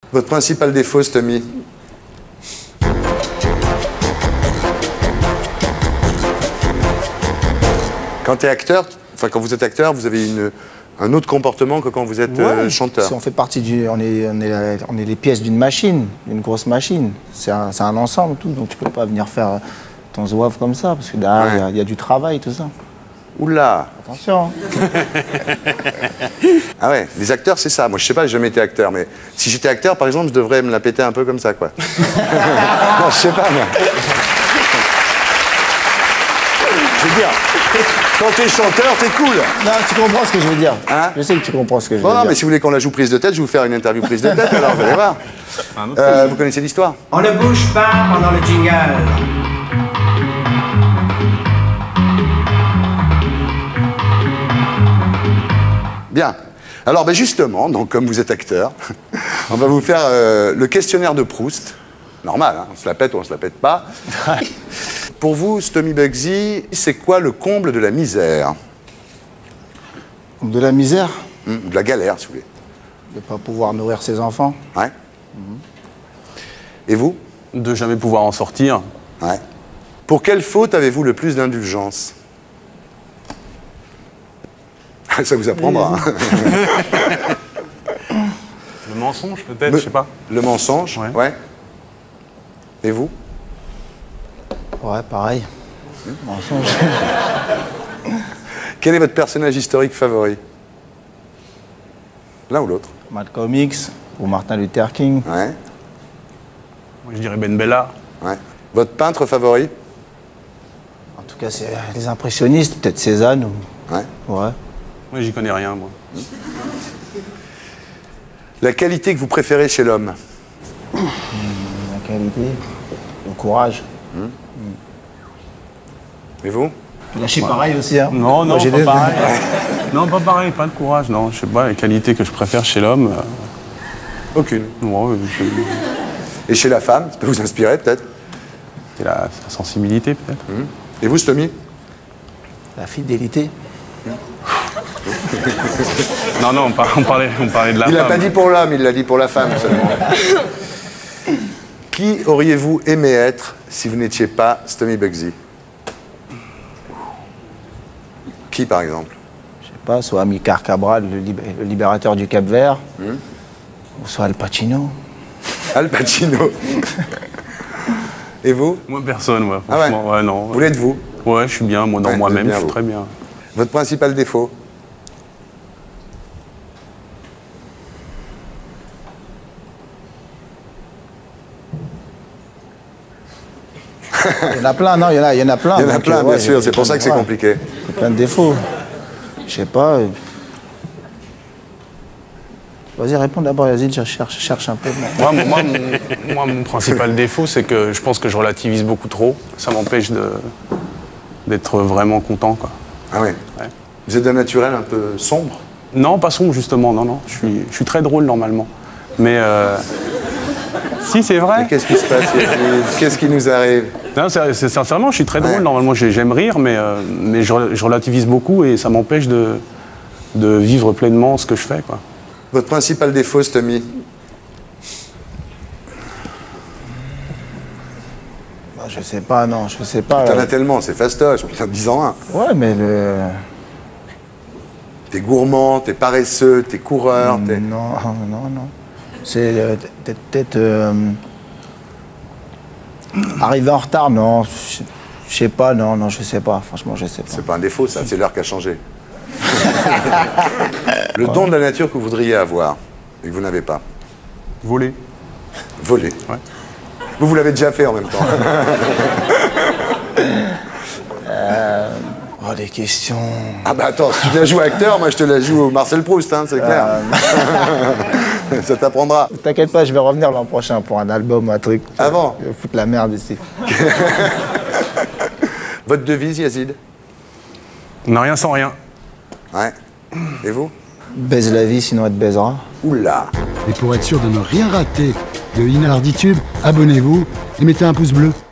Votre principal défaut, Stomy? Quand tu es acteur, enfin quand vous êtes acteur, vous avez un autre comportement que quand vous êtes chanteur. Si on fait partie on est les pièces d'une machine, d'une grosse machine. C'est un ensemble tout, donc tu peux pas venir faire ton zouave comme ça, parce que derrière il y a du travail, tout ça. Oula! Attention. Ah ouais, les acteurs, c'est ça. Moi, je sais pas, j'ai jamais été acteur, mais si j'étais acteur, par exemple, je devrais me la péter un peu comme ça, quoi. Non, je sais pas, moi. Je veux dire, quand t'es chanteur, t'es cool. Non, tu comprends ce que je veux dire. Hein? Je sais que tu comprends ce que je veux dire. Non, mais si vous voulez qu'on la joue prise de tête, je vais vous faire une interview prise de tête, alors vous allez voir. Vous connaissez l'histoire? On ne bouge pas pendant le jingle. Bien. Alors, ben justement, donc, comme vous êtes acteur, on va vous faire le questionnaire de Proust. Normal, hein, on se la pète ou on se la pète pas. Pour vous, Stomy Bugsy, c'est quoi le comble de la misère? De la misère? De la galère, si vous voulez. De ne pas pouvoir nourrir ses enfants. Ouais. Et vous? De jamais pouvoir en sortir. Ouais. Pour quelle faute avez-vous le plus d'indulgence? Ça vous apprendra. Hein. Le mensonge, peut-être, je sais pas. Le mensonge, ouais. Et vous? Ouais, pareil. Mensonge. Quel est votre personnage historique favori? L'un ou l'autre? Malcolm X ou Martin Luther King. Ouais. Moi, je dirais Ben Bella. Ouais. Votre peintre favori? En tout cas, c'est les impressionnistes, peut-être Cézanne ou... Ouais. Ouais. Moi, j'y connais rien, moi. La qualité que vous préférez chez l'homme? La qualité, le courage. Et vous? Là, je suis pareil aussi, hein. Non, non, j'ai pas pareil. Non, pas pareil, pas de courage, non. Je sais pas, les qualités que je préfère chez l'homme... Aucune. Ouais, Et chez la femme, ça peut vous inspirer, peut-être? c'est la sensibilité, peut-être. Et vous, Stomy? La fidélité. Non, non, on parlait de la femme. Il l'a pas dit pour l'homme, il l'a dit pour la femme seulement. Qui auriez-vous aimé être si vous n'étiez pas Stomy Bugsy? Qui, par exemple? Je sais pas, soit Amilcar Cabral, le libérateur du Cap-Vert, ou soit Al Pacino. Al Pacino. Et vous? Moi, personne, ouais, Ah ouais? franchement. Ouais, non. Vous l'êtes vous? Ouais, je suis bien, moi, dans Ouais, moi-même, vous êtes je suis bien, très bien. Votre principal défaut? Il y en a plein, non, il y en a plein. Il y en a donc, plein, bien sûr, c'est pour ça que c'est ouais. compliqué. Il y a plein de défauts. Je sais pas. Vas-y, réponds d'abord, Yazid, je cherche un peu. Moi, mon principal défaut, c'est que je pense que je relativise beaucoup trop. Ça m'empêche d'être vraiment content, quoi. Ah ouais. Vous êtes d'un naturel un peu sombre? Non, pas sombre, justement, non, non. Je suis très drôle, normalement. Mais... Si, c'est vrai. Qu'est-ce qui se passe? Qu'est-ce qui nous arrive? Non, c'est sincèrement, je suis très drôle. Normalement, j'aime rire, mais je relativise beaucoup et ça m'empêche de vivre pleinement ce que je fais, quoi. Votre principal défaut, Stomy? Bah, je sais pas, non, je sais pas. T'en as tellement, c'est fastoche, putain, 10 en un. Ouais, mais le... T'es gourmand, t'es paresseux, t'es coureur, t'es... Non, non, non. C'est peut-être... arriver en retard, non. Je sais pas, non, je sais pas. Franchement, je sais pas. C'est pas un défaut, ça, c'est l'heure qui a changé. Le don de la nature que vous voudriez avoir et que vous n'avez pas? Voler. Voler. Ouais. Vous l'avez déjà fait en même temps. Oh, des questions... Ah bah attends, si tu la joues acteur, moi je te la joue au Marcel Proust, hein, c'est clair. Ça t'apprendra. T'inquiète pas, je vais revenir l'an prochain pour un album, un truc. Avant? Je vais foutre la merde ici. Votre devise, Yazid? On n'a rien sans rien. Ouais. Et vous? Baise la vie, sinon elle te baisera. Oula! Et pour être sûr de ne rien rater de Inalarditube, abonnez-vous et mettez un pouce bleu.